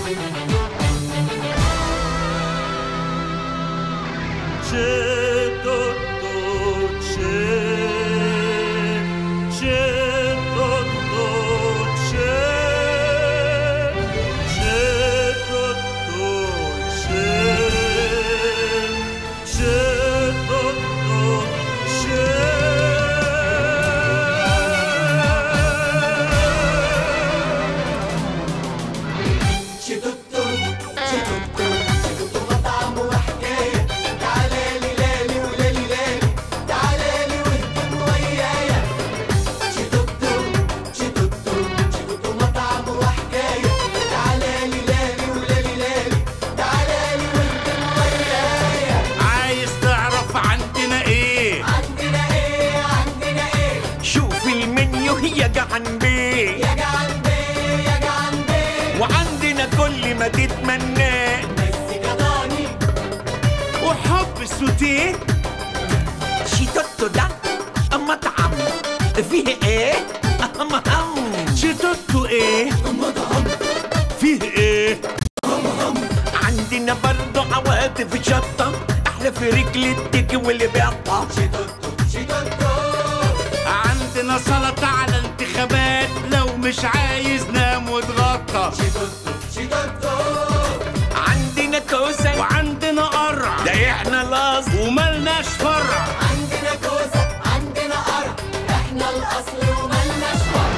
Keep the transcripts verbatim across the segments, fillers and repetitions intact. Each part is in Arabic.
وعندنا كل ما تتمناه، مزيكا ضاني وحب سوتيه. شيتوتو ده مطعم فيه ايه؟ مهم. شيتوتو ايه؟ مطعم فيه ايه؟ مهم. عندنا برضه عواطف شطة، احلى في رجل التيك واللي بيقطع. شيتوتو شيتوتو. عندنا سلطة على انتخابات، لو مش عايز نام واتغطى. شيتوتو شيتوتو. عندنا كوسة وعندنا قرع، ده احنا الاصل وملناش فرع. عندنا كوسة عندنا قرع، احنا الاصل وملناش فرع.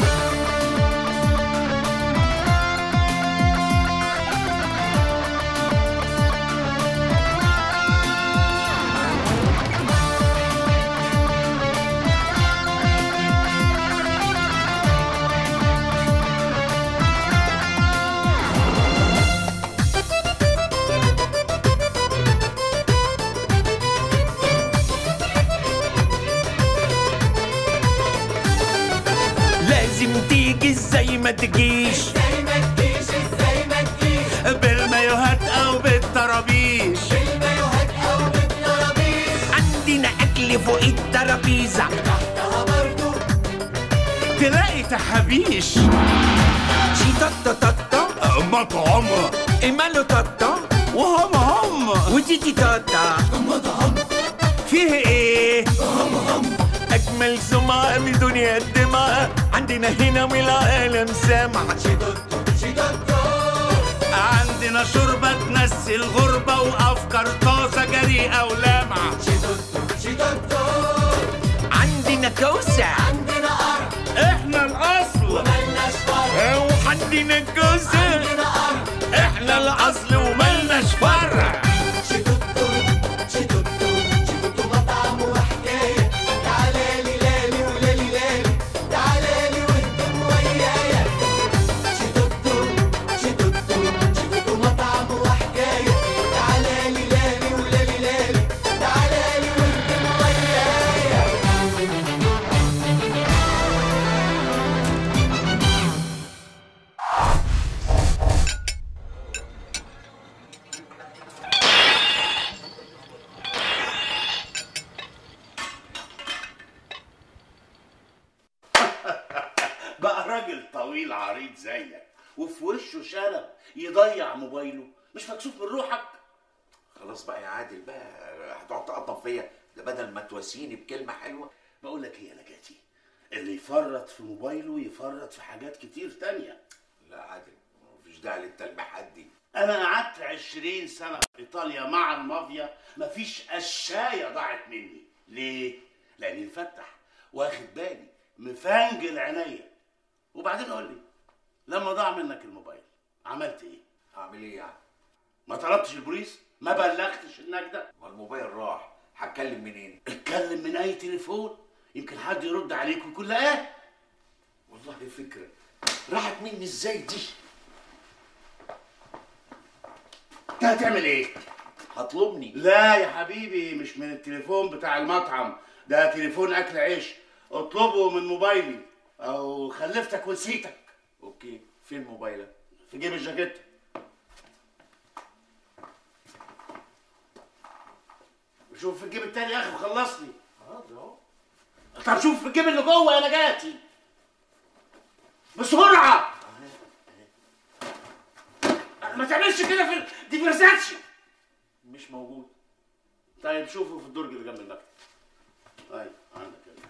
لازم تيجي ازاي ما تجيش، ازاي ما تجيش ازاي ما تجيش، بالمايوهات او بالطرابيش، بالمايوهات او بالطرابيش. عندنا اكل فوق الترابيزه، تحتها برضو تلاقي تحابيش. شيتوتو توتو مطعم ماله توتو وهم هم، وتيتي توتا مطعم فيه ايه؟ هم هم. أجمل سمعة من دنيا الدماء، عندنا هنا والعالم سامع. شيتوتو شيتوتو. عندنا شوربة تنسي الغربة، وأفكار طازة جريئة ولامعة. شيتوتو شيتوتو. عندنا كوسة عندنا قرع، إحنا الأصل وملناش فرع. وعندنا كوسة عندنا قرع، إحنا الأصل وملناش فرع. بقى راجل طويل عريض زيك وفي وشه شنب يضيع موبايله، مش مكسوف من روحك؟ خلاص بقى يا عادل بقى، هتقعد تقطم فيا ده بدل ما تواسيني بكلمه حلوه. بقول لك ايه يا نجاتي، اللي يفرط في موبايله يفرط في حاجات كتير تانية. لا عادل مفيش داعي للتلميحات دي. انا قعدت عشرين سنه في ايطاليا مع المافيا، مفيش قشايه ضاعت مني. ليه؟ لاني مفتح واخد بالي مفنجل عينيا. وبعدين قول لي، لما ضاع منك الموبايل عملت ايه؟ اعمل ايه يعني؟ ما طلبتش البوليس؟ ما بلغتش النجدة؟ ما الموبايل راح، هتكلم منين؟ اتكلم من اي تليفون، يمكن حد يرد عليك ويكون لقاه. والله فكره، راحت مني ازاي دي؟ انت هتعمل ايه؟ هطلبني؟ لا يا حبيبي، مش من التليفون بتاع المطعم، ده تليفون اكل عيش. اطلبه من موبايلي او خلفتك ونسيتك. اوكي، فين موبايلك؟ في جيب الجاكيت. شوف في الجيب التاني يا اخي وخلصني. حاضر اهو. طب شوف في الجيب اللي جوه يا نجاتي بسرعه. تعملش كده في الديفرساتشي. مش موجود. طيب شوفه في الدرج اللي جنب المكتب. طيب عندك كده.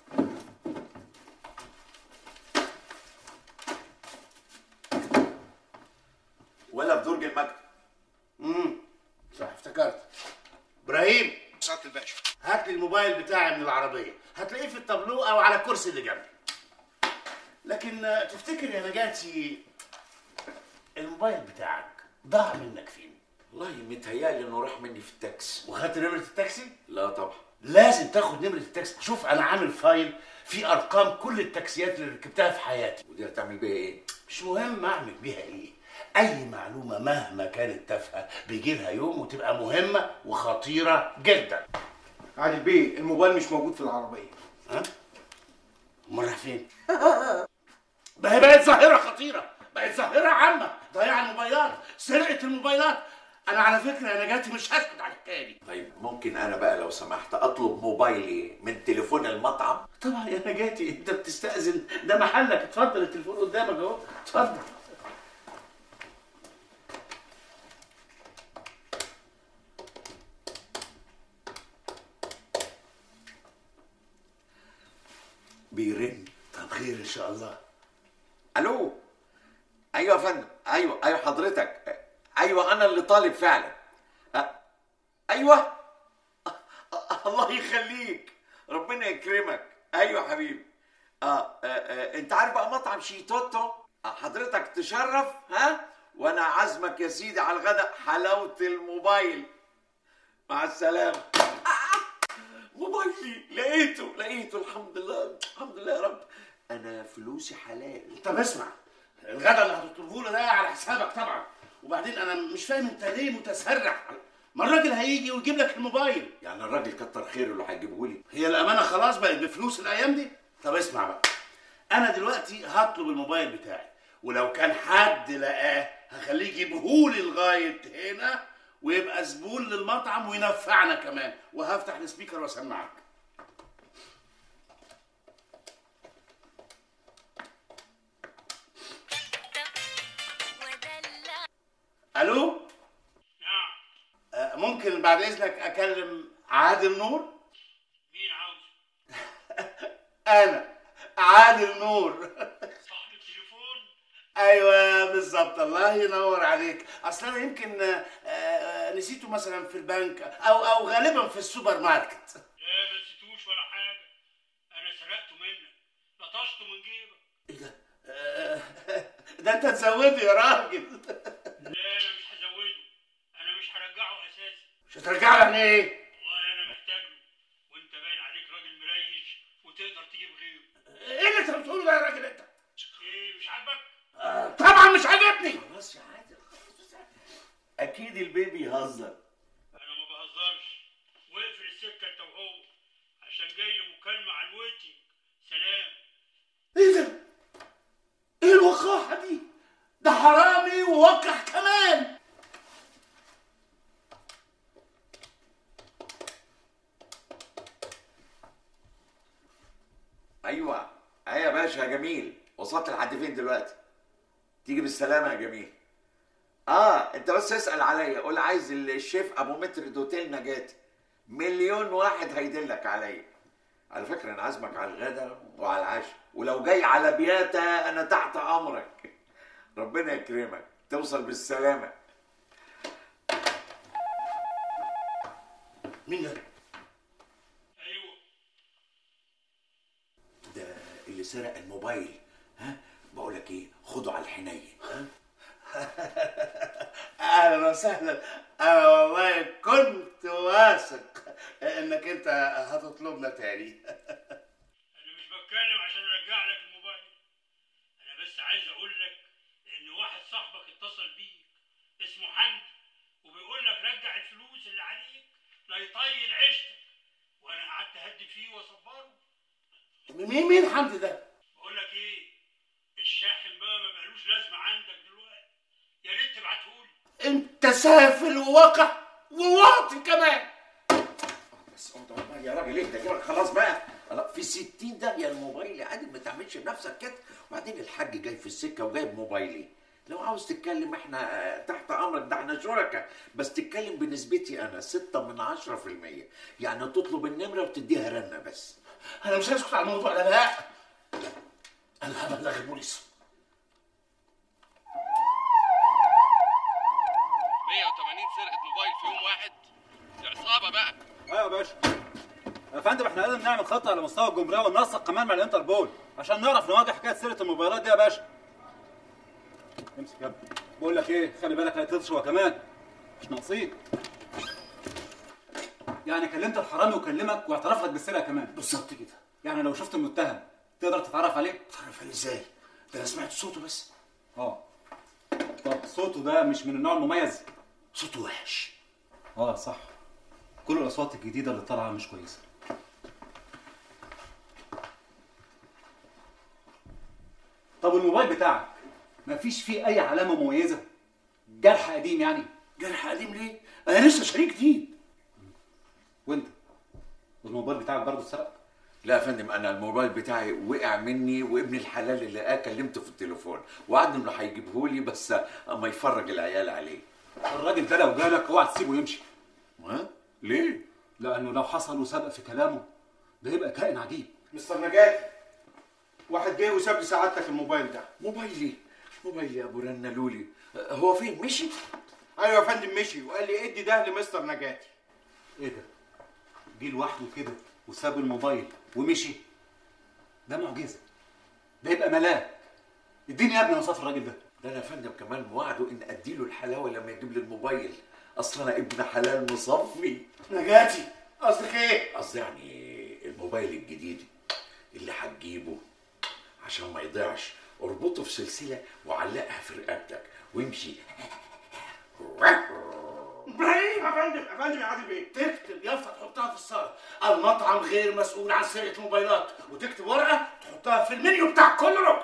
ولا في درج المكتب. امم صح افتكرت. ابراهيم سعادة الباشا. هات لي الموبايل بتاعي من العربيه، هتلاقيه في التابلو او على الكرسي اللي جنبي. لكن تفتكر يا نجاتي الموبايل بتاعك ضاع منك فين؟ والله متهيألي انه راح مني في التاكسي. وخدت نمره التاكسي؟ لا طبعا. لازم تاخد نمره التاكسي. شوف انا عامل فايل فيه ارقام كل التاكسيات اللي ركبتها في حياتي. ودي هتعمل بيها ايه؟ مش مهم اعمل بيها ايه، اي معلومه مهما كانت تافهه بيجي لها يوم وتبقى مهمه وخطيره جدا. عادل بيه الموبايل مش موجود في العربيه. ها؟ امال راح فين؟ ده هي بقت ظاهره خطيره، بقت ظاهره عامه، ضياع الموبايلات، سرقه الموبايلات. انا على فكره يا نجاتي مش هسكت على الحكايه دي. طيب ممكن انا بقى لو سمحت اطلب موبايلي من تليفون المطعم؟ طبعا يا نجاتي انت بتستأذن، ده محلك، اتفضل التليفون قدامك اهو، اتفضل. بيرن. طب خير ان شاء الله. الو. ايوه يا فندم. ايوه ايوه حضرتك. ايوه انا اللي طالب فعلا. أ... ايوه. الله يخليك، ربنا يكرمك. ايوه حبيبي. آه, آه, آه انت عارف بقى مطعم شيتوتو؟ آه حضرتك تشرف. ها وانا عازمك يا سيدي على الغداء. حلاوه الموبايل. مع السلامه. موبايلي لقيته لقيته الحمد لله الحمد لله يا رب. انا فلوسي حلال. طب اسمع، الغدا اللي هتطلبه له ده على حسابك طبعا. وبعدين انا مش فاهم انت ليه متسرع؟ ما الراجل هيجي ويجيب لك الموبايل. يعني الراجل كتر خيره اللي هيجيبه لي. هي الامانه خلاص بقت بفلوس الايام دي. طب اسمع بقى، انا دلوقتي هطلب الموبايل بتاعي، ولو كان حد لقاه هخليه يجيبهولي لغايه هنا ويبقى زبون للمطعم وينفعنا كمان، وهفتح السبيكر واسمعك. الو. نعم. آه ممكن بعد اذنك اكلم عادل نور؟ مين عاوز؟ انا عادل نور. صاحب التليفون؟ ايوه بالظبط، الله ينور عليك. اصل انا يمكن آه آه نسيته مثلا في البنك او او غالبا في السوبر ماركت. لا ما نسيتوش ولا حاجه، انا سرقته منك، لطشته من جيبك. ايه ده؟ آه ده انت تزوده يا راجل. لا انا مش هزوده، انا مش هرجعه اساسا. مش هترجع له يعني ايه؟ والله انا محتاج له، وانت باين عليك راجل مريش وتقدر تجيب غيره. ايه اللي انت بتقوله ده يا راجل انت؟ ايه مش عاجبك؟ آه طبعا مش عاجبني. خلاص يا عادل اكيد البيبي يهزر. انا ما بهزرش، واقفل السكه انت وهو عشان جاي لي مكالمه على الويتنج. سلام. ايه ده؟ ايه الوقاحه دي؟ ده حرامي ووقح كمان. ايوه ايوه يا باشا يا جميل. وصلت لحد فين دلوقتي؟ تيجي بالسلامه يا جميل. اه انت بس اسال عليا، قول عايز الشيف ابو متر دوتيل نجاتي، مليون واحد هيدلك عليا. على فكره انا عازمك على الغدا وعلى العشاء، ولو جاي على بياتا انا تحت امرك. ربنا يكرمك، توصل بالسلامه. مين ده؟ ايوه ده اللي سرق الموبايل. ها بقول لك ايه، خده على الحنين. ها اهلا وسهلا. انا والله كنت واثق انك انت هتطلبنا تاني. انا مش بتكلم عشان ارجع لك الموبايل، انا بس عايز اقول لك ان واحد صاحبك اتصل بيك اسمه حمدي وبيقول لك رجع الفلوس اللي عليك لا يطيل عيشتك، وانا قعدت اهدي فيه واصبره. مين مين حمدي ده؟ بقول لك ايه، الشاحن بقى ما بقالوش لازمه عندك دلوقتي، يا ريت تبعتهولي. انت سافل ووقح وواطي كمان. بس اقعد بقى يا راجل، انت كده خلاص بقى. في ستين داهيه الموبايل يا عادل، ما تعملش بنفسك كده. وبعدين الحاج جاي في السكه وجايب موبايلي. لو عاوز تتكلم احنا تحت امرك، ده احنا شركاء، بس تتكلم بنسبتي انا ستة من عشرة في المية، يعني تطلب النمرة وتديها رنة بس. انا مش هسكت على الموضوع ده، لا انا هبلغ البوليس. مية وتمانين سرقة موبايل في يوم واحد، دي عصابة بقى. ايوه يا باشا. يا فندم احنا لازم نعمل خطة على مستوى الجمهورية وننسق كمان مع الانتربول عشان نعرف نواجه حكاية سرقة الموبايلات دي يا باشا. امسك يا ابني. بقول لك ايه، خلي بالك لا تلطش كمان، مش ناقصين. يعني كلمت الحرامي وكلمك واعترف لك بالسرقة كمان. بالظبط كده. يعني لو شفت المتهم تقدر تتعرف عليه؟ تعرف عليه ازاي؟ ده انا سمعت صوته بس. اه. طب صوته ده مش من النوع المميز؟ صوته وحش. اه صح. كل الاصوات الجديدة اللي طالعة مش كويسة. طب والموبايل بتاعك مفيش فيه اي علامه مميزه؟ جرح قديم يعني؟ جرح قديم ليه؟ انا لسه شاريه جديد. وانت الموبايل بتاعك برضه اتسرق؟ لا يا فندم، انا الموبايل بتاعي وقع مني، وابن الحلال اللي لقاه كلمته في التليفون وعدني انه هيجيبه لي، بس اما يفرج العيال عليه. الراجل ده لو جالك اوعى تسيبه يمشي. ها؟ ليه؟ لانه لو حصل وسبق في كلامه ده يبقى كائن عجيب. مستر نجاتي، واحد جه وساب لي سعادتك الموبايل ده. موبايلي؟ موبايلي يا ابو رنة لولي، هو فين؟ مشي؟ ايوه يا فندم مشي، وقال لي ادي ده لمستر نجاتي. ايه ده؟ جه لوحده كده وساب الموبايل ومشي؟ ده معجزه، ده يبقى ملاك. اديني يا ابني وصف الراجل ده. ده انا يا فندم كمان موعده ان اديله الحلاوه لما يجيب لي الموبايل، اصل انا ابن حلال مصفي. نجاتي قصدك ايه؟ قصدي يعني الموبايل الجديد اللي هتجيبه عشان ما يضيعش، اربطه في سلسله وعلقها في رقبتك وامشي. ابراهيم يا فندم، يا فندم يا عادل بيه، تكتب يافطه تحطها في الصاله، المطعم غير مسؤول عن سرقه موبايلات، وتكتب ورقه تحطها في المنيو بتاع كل ركن.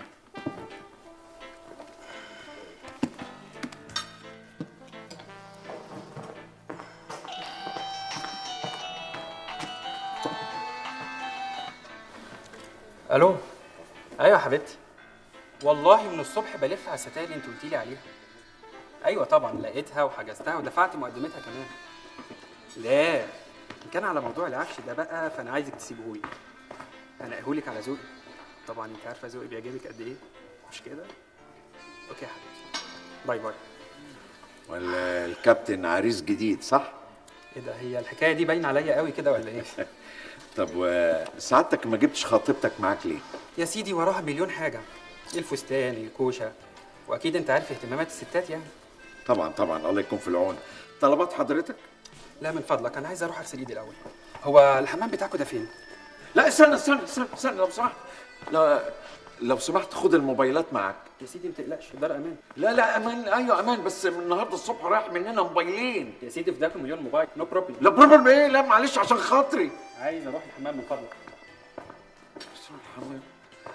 الو. ايوه يا حبيبتي، والله من الصبح بلف على الستاير اللي انت قلتي لي عليها. ايوه طبعا لقيتها وحجزتها ودفعت مقدمتها كمان. لا ان كان على موضوع العفش ده بقى فانا عايزك تسيبهولي، انا اقهولك على ذوقي. طبعا انت عارفه ذوقي بيعجبك قد ايه، مش كده؟ اوكي يا حبيبتي، باي باي. ولا الكابتن عريس جديد صح؟ ايه ده، هي الحكايه دي باينه عليا قوي كده ولا ايه؟ طب وسعادتك ما جبتش خطيبتك معاك ليه؟ يا سيدي وراها مليون حاجه، الفستان، الكوشه، واكيد انت عارف اهتمامات الستات يعني. طبعا طبعا، الله يكون في العون. طلبات حضرتك؟ لا من فضلك انا عايز اروح اغسل ايدي الاول. هو الحمام بتاعكوا ده فين؟ لا استنى استنى استنى, استنى لو سمحت، لو لو سمحت خد الموبايلات معاك. يا سيدي ما تقلقش، دار امان. لا لا امان، ايوه امان، بس من النهارده الصبح رايح مننا موبايلين. يا سيدي في داكم مليون موبايل، نو بروبلم. لا بروبلم ايه؟ لا معلش عشان خاطري. عايز اروح الحمام من فضلك. الحمام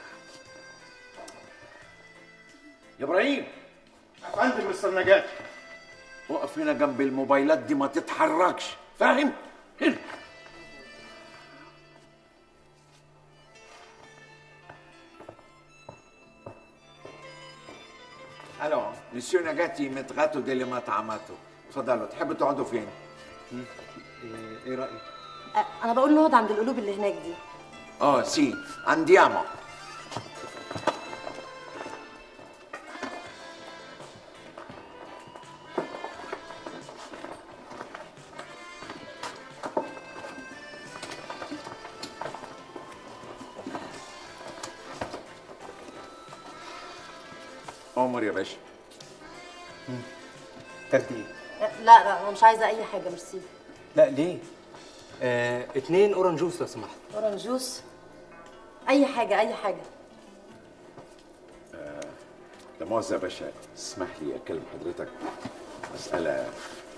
يا ابراهيم. يا فندم مستر نجاتي. وقف هنا جنب الموبايلات دي ما تتحركش، فاهم؟ هنا. الو مسيو نجاتي متغاتو دي لما طعماتو. اتفضلوا، تحبوا تقعدوا فين؟ ايه, إيه رايك؟ انا بقول نقعد عند القلوب اللي هناك دي. اه سي انديامو. عمر يا باشا. تاخدي ايه؟ لا لا انا مش عايزه اي حاجه، ميرسي. لا ليه؟ آه، اتنين اورنج جوس لو سمحت. اورنج جوس؟ اي حاجه اي حاجه. آه، لا مؤاخذة يا باشا، اسمح لي اكلم حضرتك مسألة.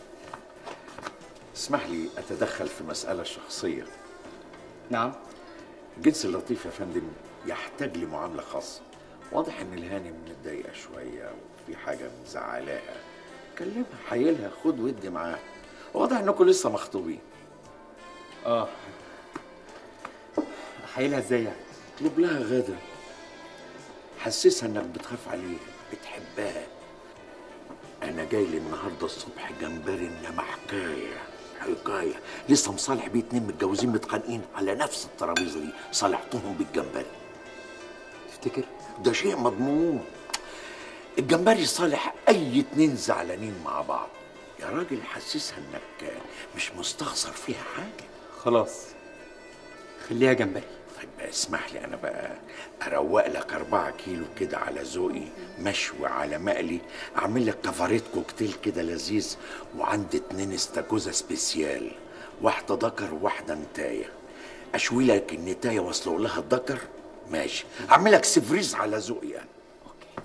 اسمح لي اتدخل في مسألة شخصية. نعم. الجنس اللطيف يا فندم يحتاج لمعاملة خاصة. واضح ان الهانم متضايقة شوية وفي حاجة مزعلاها. كلمها، حايلها، خد ودي معاها. واضح انكم لسه مخطوبين. اه حايلها ازاي يعني؟ اطلب لها غدا. حسسها انك بتخاف عليها بتحبها. انا جاي لي النهارده الصبح جمبري انما حكايه حكايه. لسه مصالح بيه اتنين متجوزين متخانقين على نفس الترابيزه دي، صالحتهم بالجمبري. تفتكر؟ ده شيء مضمون. الجمبري صالح اي اتنين زعلانين مع بعض. يا راجل حسسها انك مش مستخسر فيها حاجه. خلاص خليها جمبري. طيب اسمح لي انا بقى اروق لك أربعة كيلو كده على ذوقي، مشوي على مقلي، اعمل لك كفاريت كوكتيل كده لذيذ، وعندي اتنين استاكوزا سبيسيال، واحده ذكر وواحده نتايه. اشوي لك النتايه واسلق لها الذكر، ماشي. اعمل لك سفريز على ذوقي يعني. اوكي.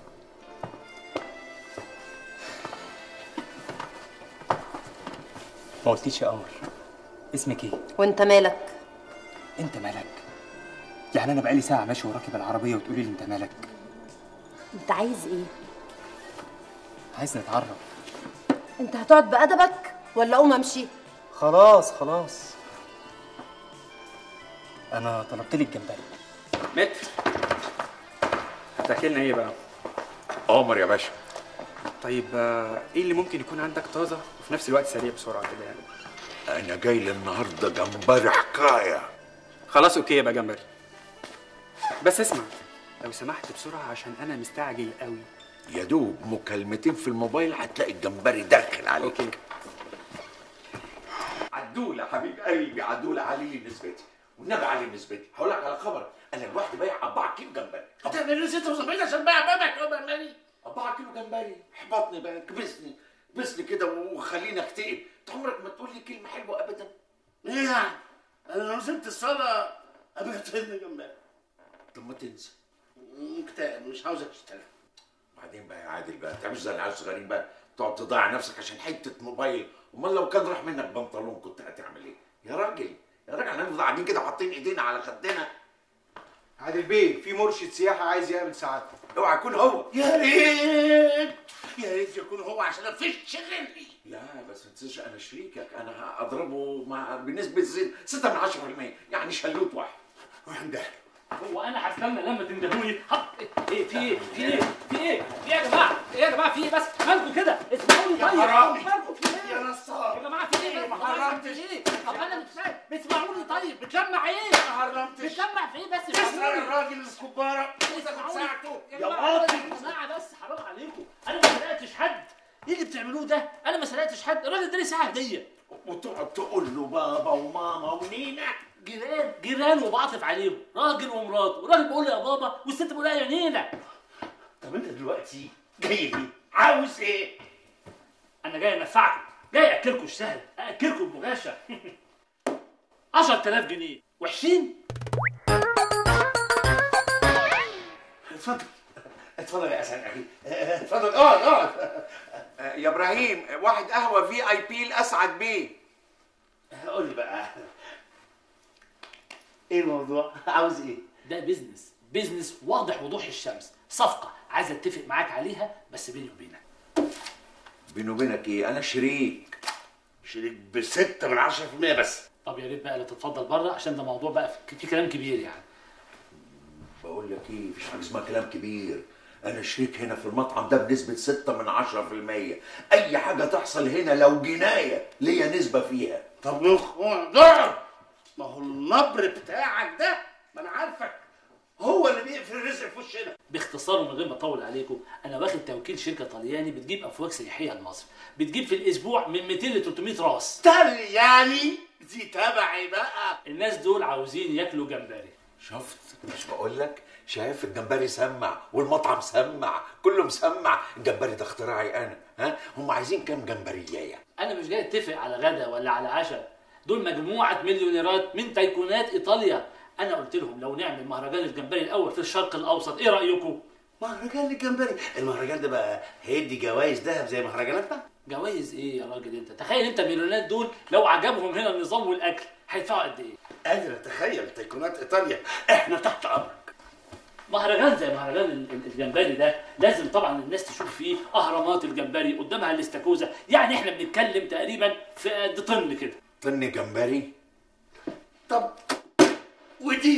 ما قلتيش يا قمر اسمك ايه؟ وانت مالك؟ انت مالك؟ يعني انا بقالي ساعه ماشي وراكب العربيه وتقولي لي انت مالك؟ انت عايز ايه؟ عايز نتعرف. انت هتقعد بأدبك ولا اقوم امشي؟ خلاص خلاص انا طلبت لي الجمبري. متر هتاكلنا ايه بقى؟ عمر يا باشا. طيب ايه اللي ممكن يكون عندك طازه وفي نفس الوقت سريع بسرعه كده يعني؟ انا جاي لي النهارده جمبري حكايه. خلاص اوكي يبقى جمبري. بس اسمع لو سمحت بسرعه عشان انا مستعجل قوي. يا دوب مكالمتين في الموبايل هتلاقي الجمبري داخل عليك. اوكي. عدولة حبيب قلبي، عدولة علي لي نسبتي والنبي علي نسبتي. هقول لك على خبر، انا لوحدي بايع أربعة كيلو جمبري. هتعمل لي ستة وسبعين عشان بايع بابك يا برنامج؟ أربعة كيلو جمبري، احبطني بقى، كبسني كبسني كده وخليني اكتئب. انت عمرك ما تقول لي كلمة حلوة ابدا. ايه يعني؟ انا لو نزلت الصالة ابقى تهدني جمبري. طب ما تنسى. مكتئب مش عاوز اشتغل. بعدين بقى يا عادل بقى، ما تعملش زي العيال الصغيرين بقى، تقعد تضيع نفسك عشان حتة موبايل. امال لو كان راح منك بنطلون كنت هتعمل ايه؟ يا راجل يا راجل هنفضل قاعدين كده حاطين ايدينا على خدنا. عادل بيه، في مرشد سياحه عايز يقابل سعادتك. اوعى يكون هو. يا ريت يا ريت يكون هو عشان افش غلي. لا بس ما تنساش انا شريكك، انا هضربه مع بنسبه زين ستة من عشرة في المية، يعني شلوت واحد. روح ندهله. هو انا هستنى لما تندهوني؟ حط ايه في ايه في ايه في ايه في ايه يا جماعه؟ ايه يا جماعه في ايه بس؟ مالكم كده؟ اسمعوني طيب. يا حرامي مالكم في ايه؟ يا نصاب يا جماعه في ايه؟ ما حرمتش. ايه؟ طب انا مش فاهم. اسمعوني طيب. بتلمع ايه؟ ما حرمتش. بتلمع في ايه بس؟ تسرق الراجل الكبارة وتاخد ساعته يا يا جماعه واطي. يا جماعه بس حرام عليكم. انا ما سرقتش حد. ايه اللي بتعملوه ده؟ انا ما سرقتش حد. الراجل اداني ساعه هديه. وتقعد تقول له بابا وماما ونينا. جيران جيران وبعطف عليهم، راجل ومراته، والراجل بيقول لي يا بابا والست بتقول لي يا نينا. طب انت دلوقتي جاي ليه؟ عاوز ايه؟ انا جاي انفعكم، جاي اكلكم الشهد، اكلكم بغاشة. عشرة آلاف جنيه وحشين؟ اتفضل اتفضل يا اسعد اخي، اتفضل اقعد اقعد. يا ابراهيم واحد قهوه في اي بي الاسعد بيه. قول لي بقى ايه الموضوع؟ عاوز ايه؟ ده بيزنس، بيزنس واضح وضوح الشمس، صفقة عايز اتفق معاك عليها بس بيني وبينك. بيني وبينك ايه؟ انا شريك. شريك بستة من عشرة في المية بس. طب يا ريت بقى لا تتفضل بره عشان ده موضوع بقى في كلام كبير يعني. بقول لك ايه، مفيش حاجه اسمها كلام كبير. انا شريك هنا في المطعم ده بنسبه ستة من عشرة في المية. اي حاجه تحصل هنا لو جنايه ليا نسبه فيها. طب يا اخوان ما هو النبر بتاعك ده ما انا عارفك هو اللي بيقفل الرزق في وشنا. باختصار ومن غير ما اطول عليكم، انا واخد توكيل شركه طلياني بتجيب افواج سياحيه لمصر، بتجيب في الاسبوع من مئتين ل ثلاثمئة راس. طلياني دي تبعي بقى. الناس دول عاوزين ياكلوا جمبري. شفت؟ مش بقول لك؟ شايف الجمبري سمع والمطعم سمع، كله مسمع. الجمبري ده اختراعي انا. ها هم عايزين كام جمبريه؟ انا مش جاي اتفق على غدا ولا على عشاء، دول مجموعه مليونيرات من تايكونات ايطاليا. انا قلت لهم لو نعمل مهرجان الجمبري الاول في الشرق الاوسط، ايه رايكم؟ مهرجان للجمبري؟ المهرجان ده بقى هيدي جوائز ذهب زي مهرجاناتنا؟ جوائز ايه يا راجل انت؟ تخيل انت المليونيرات دول لو عجبهم هنا النظام والاكل هيدفعوا قد ايه؟ قادر اتخيل تايكونات ايطاليا. احنا تحت امرك. مهرجان زي مهرجان الجمبري ده لازم طبعا الناس تشوف فيه اهرامات الجمبري، قدامها الاستاكوزا، يعني احنا بنتكلم تقريبا في قد طن كده. طن جمبري؟ طب ودي لك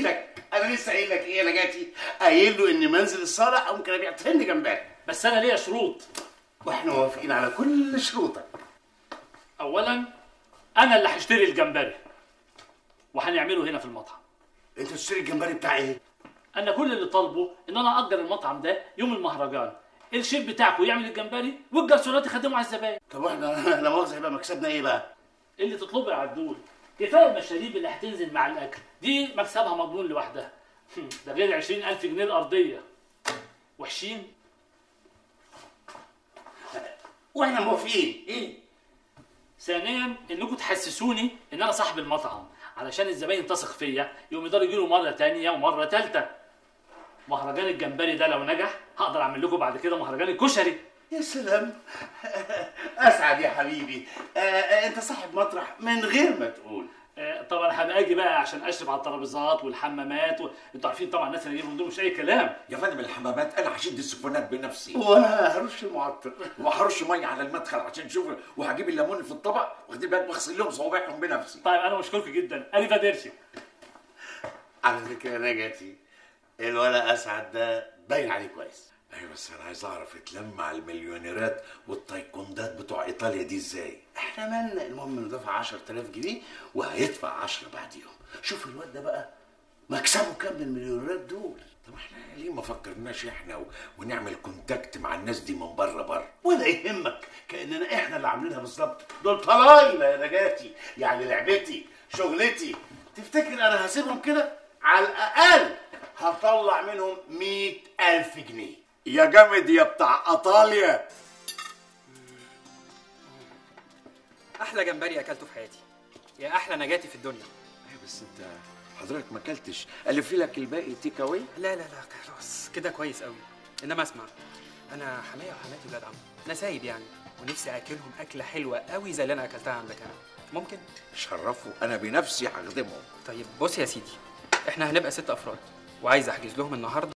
انا لسه قايل لك ايه يا نجاتي؟ قايل له ان منزل الصالح ممكن ابيع طن جمبري. بس انا ليا شروط. واحنا موافقين على كل شروطك. اولا انا اللي هشتري الجمبري وهنعمله هنا في المطعم. انت تشتري الجمبري بتاع ايه؟ انا كل اللي طالبه ان انا اجر المطعم ده يوم المهرجان، الشيف بتاعكم يعمل الجمبري والجرسونات يخدموا على الزباين. طب واحنا لا مؤاخذه هيبقى مكسبنا ايه بقى؟ اللي تطلبه يا عدول. كفايه المشاريب اللي هتنزل مع الاكل دي مكسبها مضمون لوحدها. ده غير عشرين ألف جنيه الارضيه. وحشين؟ واحنا موافقين. ايه؟ ثانيا انكم تحسسوني ان انا صاحب المطعم علشان الزباين تثق فيا يقوم يقدروا يجوا مره ثانيه ومره ثالثه. مهرجان الجمبري ده لو نجح هقدر اعمل لكم بعد كده مهرجان الكشري. يا سلام. اسعد يا حبيبي. آه آه انت صاحب مطرح من غير ما تقول. آه طبعا هبقى اجي بقى عشان اشرف على الترابيزات والحمامات و... انتوا عارفين طبعا الناس اللي يجيبهم دول مش اي كلام. يا فندم الحمامات انا هشد السفونات بنفسي. وانا هرش المعطر وهرش ميه على المدخل عشان نشوف، وهجيب الليمون في الطبق واخدين بالك واغسل لهم صوابعهم بنفسي. طيب انا مشكوركم جدا. انا فادرشي. على فكره يا نجاتي الولا اسعد ده باين عليه كويس. ايوه بس انا عايز اعرف اتلم مع المليونيرات والتايكوندات بتوع ايطاليا دي ازاي؟ احنا مالنا، المهم انه دفع عشرة آلاف جنيه وهيدفع عشرة بعديهم. شوف الواد ده بقى مكسبه كام من المليونيرات دول. طب احنا ليه ما فكرناش احنا و... ونعمل كونتاكت مع الناس دي من بره بره؟ ولا يهمك، كاننا احنا اللي عاملينها بالظبط. دول طلايله يا نجاتي، يعني لعبتي شغلتي. تفتكر انا هسيبهم كده؟ على الاقل هطلع منهم مئة ألف جنيه. يا جامد يا بتاع ايطاليا. احلى جمبري اكلته في حياتي، يا احلى نجاتي في الدنيا. ايوه بس انت حضرتك ما اكلتش، الف لك الباقي تيك اواي؟ لا لا لا خلاص كده كويس قوي. انما اسمع، انا حمايه وحماتي ولاد عم نسايب يعني، ونفسي اكلهم اكله حلوه قوي زي اللي انا اكلتها عندك انا. ممكن؟ شرفوا، انا بنفسي هخدمهم. طيب بص يا سيدي، احنا هنبقى ست افراد وعايز احجز لهم النهارده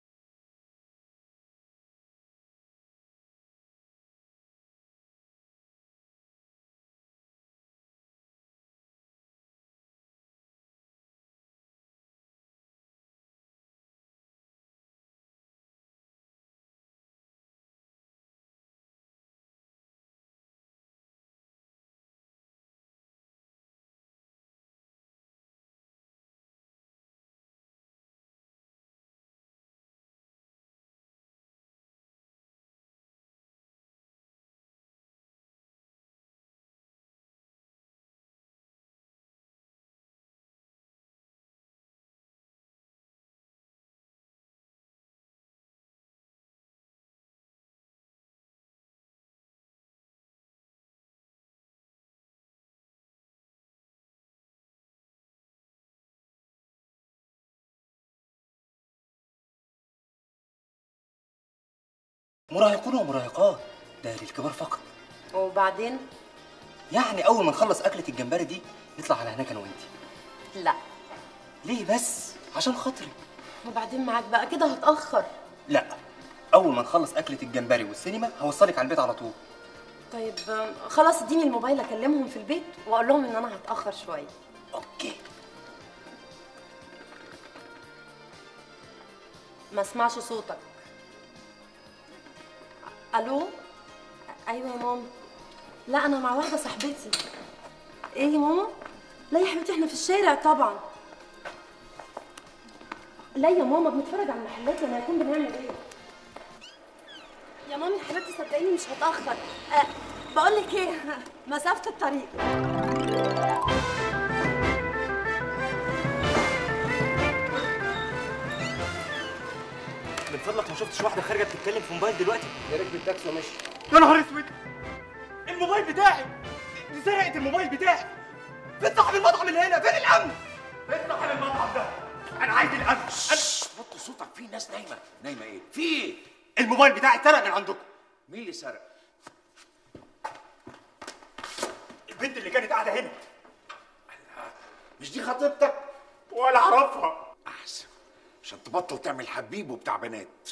مراهقون ومراهقات، ده للكبار فقط. وبعدين؟ يعني أول ما نخلص أكلة الجمبري دي نطلع على هناك أنا وأنتي. لا. ليه بس؟ عشان خاطري. وبعدين معاك بقى كده هتأخر. لا، أول ما نخلص أكلة الجمبري والسينما هوصلك على البيت على طول. طيب خلاص اديني الموبايل أكلمهم في البيت وأقول لهم إن أنا هتأخر شوية. أوكي. ما اسمعش صوتك. الو. ايوه يا ماما. لا انا مع واحده صاحبتي. ايه يا ماما؟ لا يا حبيبتي احنا في الشارع طبعا. لا يا ماما بنتفرج على المحلات لما يكون بنعمل ايه. يا مامي حبيبتي صدقيني مش هتاخر. أه بقول لك ايه مسافه الطريق. من فضلك ما شفتش واحده خارجه بتتكلم في موبايل دلوقتي؟ يا ركب التاكسي ومشي. يا نهار اسود، الموبايل بتاعي دي سرقت الموبايل بتاعي. فين صاحب المطعم اللي هنا؟ فين الامن؟ فين صاحب المطعم ده؟ انا عايز الامن. شش وطي صوتك، في ناس نايمه. نايمه ايه؟ في ايه؟ الموبايل بتاعي اتسرق من عندكم. مين اللي سرق؟ البنت اللي كانت قاعده هنا. مش دي خطيبتك؟ ولا اعرفها. احسن عشان تبطل تعمل حبيب وبتاع بنات.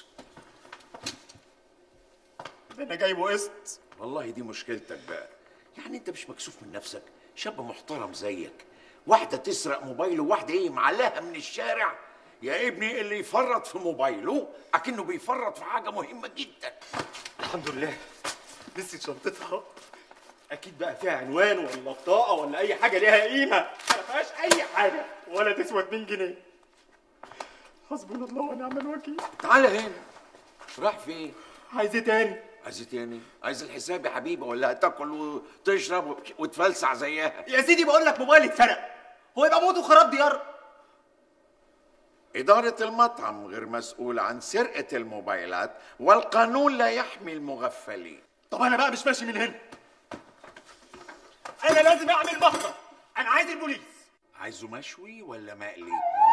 ده انا جايبه قسط. والله دي مشكلتك بقى، يعني انت مش مكسوف من نفسك؟ شاب محترم زيك، واحده تسرق موبايله وواحده ايه معلقها من الشارع؟ يا ابني اللي يفرط في موبايله اكنه بيفرط في حاجه مهمه جدا. الحمد لله. نسيت شنطتها. اكيد بقى فيها عنوان ولا بطاقه ولا اي حاجه ليها قيمه. ما فيهاش اي حاجه ولا تسوى اتنين جنيه. حسبنا الله ونعم الوكيل. تعالى هنا. راح فين؟ عايز ايه تاني؟ عايز ايه تاني؟ عايز الحساب يا حبيبي ولا هتاكل وتشرب وتفلسع زيها؟ يا سيدي بقول لك موبايلي اتسرق. هو يبقى موت وخراب ديار؟ إدارة المطعم غير مسؤولة عن سرقة الموبايلات والقانون لا يحمي المغفلين. طب أنا بقى مش ماشي من هنا. أنا لازم أعمل محضر. أنا عايز البوليس. عايزه مشوي ولا مقلي؟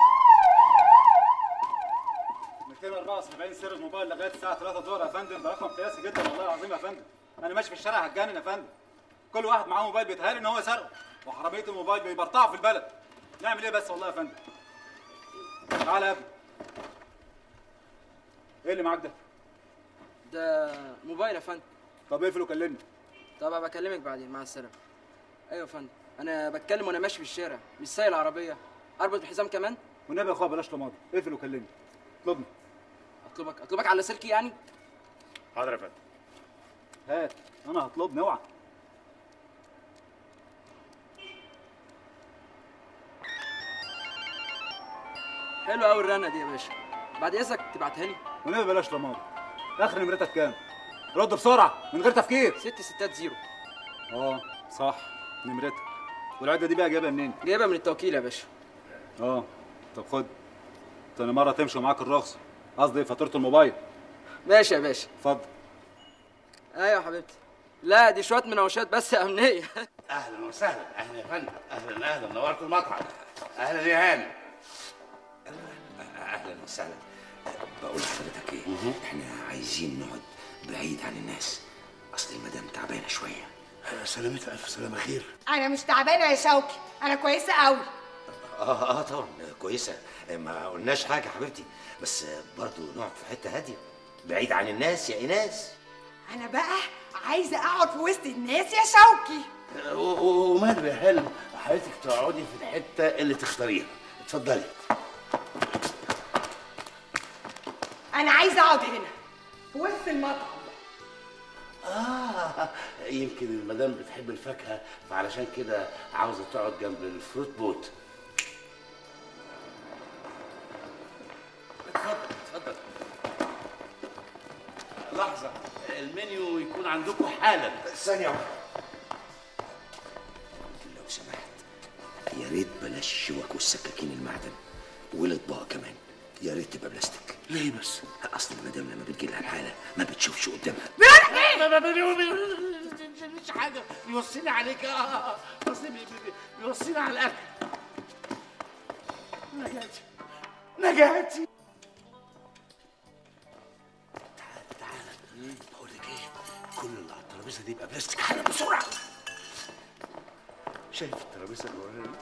مئتين وأربعة وسبعين سر الموبايل لغاية الساعة ثلاثة الظهر يا فندم، ده رقم قياسي جدا والله العظيم يا فندم. أنا ماشي في الشارع هتجنن يا فندم. كل واحد معاه موبايل بيتهيألي إن هو سرقه، وحرامية الموبايل بيبرطعوا في البلد. نعمل إيه بس والله يا فندم؟ تعالى يا ابني. ايه اللي معاك ده؟ ده موبايل يا فندم. طب اقفل وكلمني. طب بكلمك بعدين، مع السلامة. ايوه يا فندم، انا بتكلم وانا ماشي في الشارع، مش سايق العربية. اربط الحزام كمان؟ والنبي يا اخويا بلاش لماضي، اقفل وكلمني. اطلبني. اطلبك اطلبك على سلكي يعني؟ حاضر يا فندم. هات، انا هطلبني اوعى. حلو قوي الرنه دي يا باشا. بعد اذنك تبعتها لي. والنبي بلاش لماضي. اخر نمرتك كام؟ رد بسرعه من غير تفكير. ست ستات زيرو. اه صح نمرتك. والعده دي بقى جايبها منين؟ جايبها من التوكيل يا باشا. اه طب خد. تاني مره تمشي معاك الرخصه، قصدي فاتوره الموبايل. ماشي يا باشا. اتفضل. ايوه يا حبيبتي. لا دي شويه مناوشات بس امنيه. اهلا وسهلا. اهلا يا فندم. اهلا اهلا نورت المطعم. اهلا يا هاني. اهلا وسهلا. بقول لحضرتك ايه؟ احنا عايزين نقعد بعيد عن الناس، اصل المدام تعبانه شويه. سلامتها الف سلامه خير. انا مش تعبانه يا شوقي، انا كويسه قوي. اه اه طبعا كويسه، ما قلناش حاجه يا حبيبتي، بس برضو نقعد في حته هاديه بعيد عن الناس يا ايناس. انا بقى عايزه اقعد في وسط الناس يا شوقي. وماله يا هانم، حضرتك تقعدي في الحته اللي تختاريها. اتفضلي. انا عايزه اقعد هنا في وسط المطعم. اه يمكن المدام بتحب الفاكهه فعلشان كده عاوزه تقعد جنب الفروت بوت. اتفضل اتفضل. لحظه، المنيو يكون عندكم حالا. ثانيه واحده لو سمحت. يا ريت بلاش الشوك والسكاكين المعدن والاطباق كمان، يا ريت تبقى بلاستيك. ليه بس؟ اصل المدام لما بتجي لها الحاله ما بتشوفش قدامها. مش حاجه بيوصيني عليك. اه قصدي بيوصيني على الاكل. نجاتي نجاتي. تعال تعال بقول لك ايه، كل اللي على الترابيزه دي يبقى بلاستيك حالا بسرعه. شايف الترابيزه اللي ورانا دي؟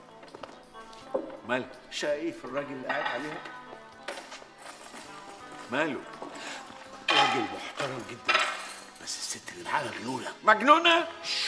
ماله؟ شايف الراجل اللي قاعد عليها؟ ماله؟ راجل محترم جدا، بس الست اللي معاها مجنونه. مجنونه؟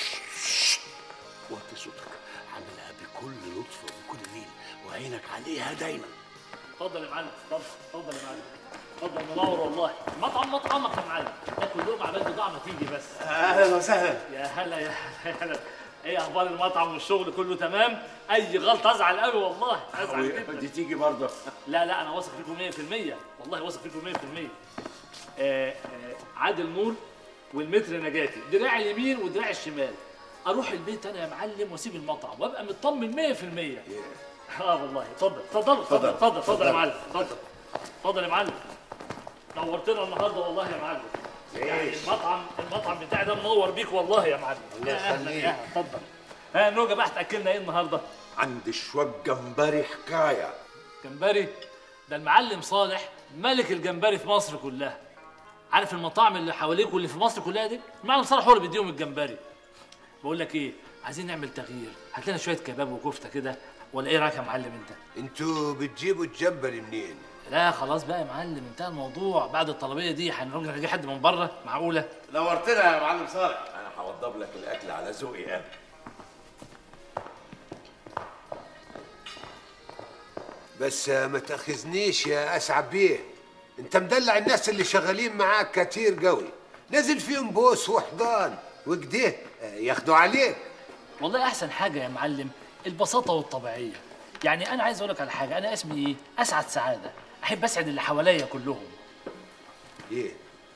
وطي صوتك، عاملها بكل لطف وبكل لين وعينك عليها دايما. اتفضل يا معلم. اتفضل اتفضل يا معلم. اتفضل منور والله. المطعم مطعمك يا معلم. تاكل لقمه عبال بضاعه ما تيجي بس. اهلا وسهلا. يا هلا يا هلا. ايه اخبار المطعم والشغل كله تمام؟ اي غلطه ازعل قوي والله، ازعل جدا. دي تيجي برضه. لا لا انا واثق فيكم مية في المية، والله واثق فيكم مية في المية. آه آه عادل نور والمتر نجاتي، دراع اليمين ودراع الشمال. اروح البيت انا يا معلم واسيب المطعم وابقى مطمن مية في المية. اه والله. اتفضل اتفضل اتفضل اتفضل اتفضل يا معلم. اتفضل اتفضل يا معلم. نورتنا النهارده والله يا معلم. يعني المطعم المطعم بتاعي ده منور بيك والله يا معلم. الله يخليك. اتفضل. ها نوجه بقى هتاكلنا ايه النهارده؟ عندي شويه جمبري حكايه. جمبري؟ ده المعلم صالح ملك الجمبري في مصر كلها. عارف المطاعم اللي حواليك واللي في مصر كلها دي؟ المعلم صالح هو اللي بيديهم الجمبري. بقول لك ايه، عايزين نعمل تغيير، هات لنا شويه كباب وكفته كده، ولا ايه رايك يا معلم انت؟ انتوا بتجيبوا الجمبري منين؟ لا خلاص بقى يا معلم، انتهى الموضوع. بعد الطلبيه دي هنروح نجيب حد من بره؟ معقوله؟ نورتنا يا معلم صالح. انا هوضب لك الاكل على ذوقي انا. بس ما تاخذنيش يا اسعد بيه، انت مدلع الناس اللي شغالين معاك كتير قوي، نازل فيهم بوس وحضان وكده ياخدوا عليك. والله احسن حاجه يا معلم البساطه والطبيعيه. يعني انا عايز اقول لك على حاجه، انا اسمي ايه؟ اسعد سعاده، احب اسعد اللي حواليا كلهم. ايه؟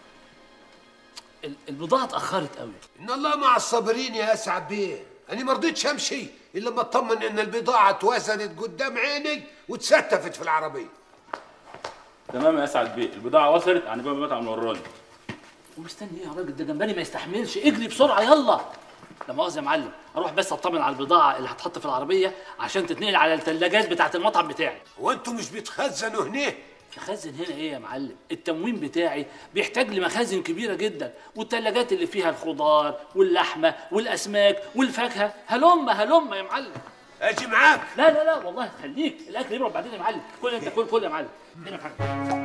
البضاعه اتاخرت قوي. ان الله مع الصابرين يا اسعد بيه، انا ما رضيتش امشي الا لما اطمن ان البضاعه اتوزنت قدام عيني واتستفت في العربيه. تمام يا اسعد بيه، البضاعه وصلت عن باب المطعم وراني. ومستني ايه يا راجل؟ ده جمبري ما يستحملش، اجري بسرعه يلا. لا مؤاخذه يا معلم، اروح بس اطمن على البضاعه اللي هتحط في العربيه عشان تتنقل على الثلاجات بتاعه المطعم بتاعي. هو انتوا مش بتخزنوا هنا؟ تخزن هنا ايه يا معلم؟ التموين بتاعي بيحتاج لمخازن كبيره جدا، والثلاجات اللي فيها الخضار واللحمه والاسماك والفاكهه. هلم هلم يا معلم. اجي معاك؟ لا لا لا والله خليك، الاكل يبرد بعدين يا معلم. كل انت كل كل يا معلم. هنا في حاجه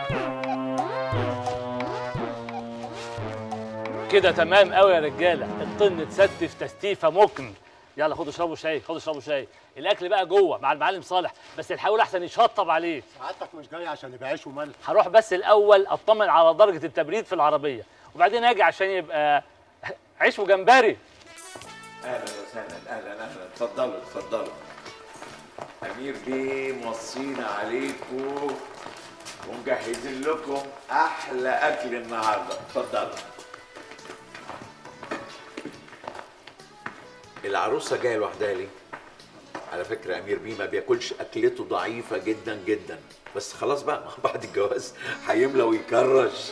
كده تمام قوي يا رجاله. الطن اتستف تستيفه مكن. يلا خدوا اشربوا شاي، خدوا اشربوا شاي. الاكل بقى جوه مع المعلم صالح، بس الحقول احسن يشطب عليه. سعادتك مش جاي عشان يبقى عيش وملح. هروح بس الاول اطمن على درجه التبريد في العربيه، وبعدين اجي عشان يبقى عيش وجمبري. اهلا وسهلا، اهلا اهلا، اتفضلوا اتفضلوا. امير بيه موصينا عليكم ومجهزين لكم احلى اكل النهارده، اتفضلوا. العروسه جايه لوحدها ليه؟ على فكره امير بيه ما بياكلش، اكلته ضعيفه جدا جدا، بس خلاص بقى بعد الجواز هيملى ويكرش.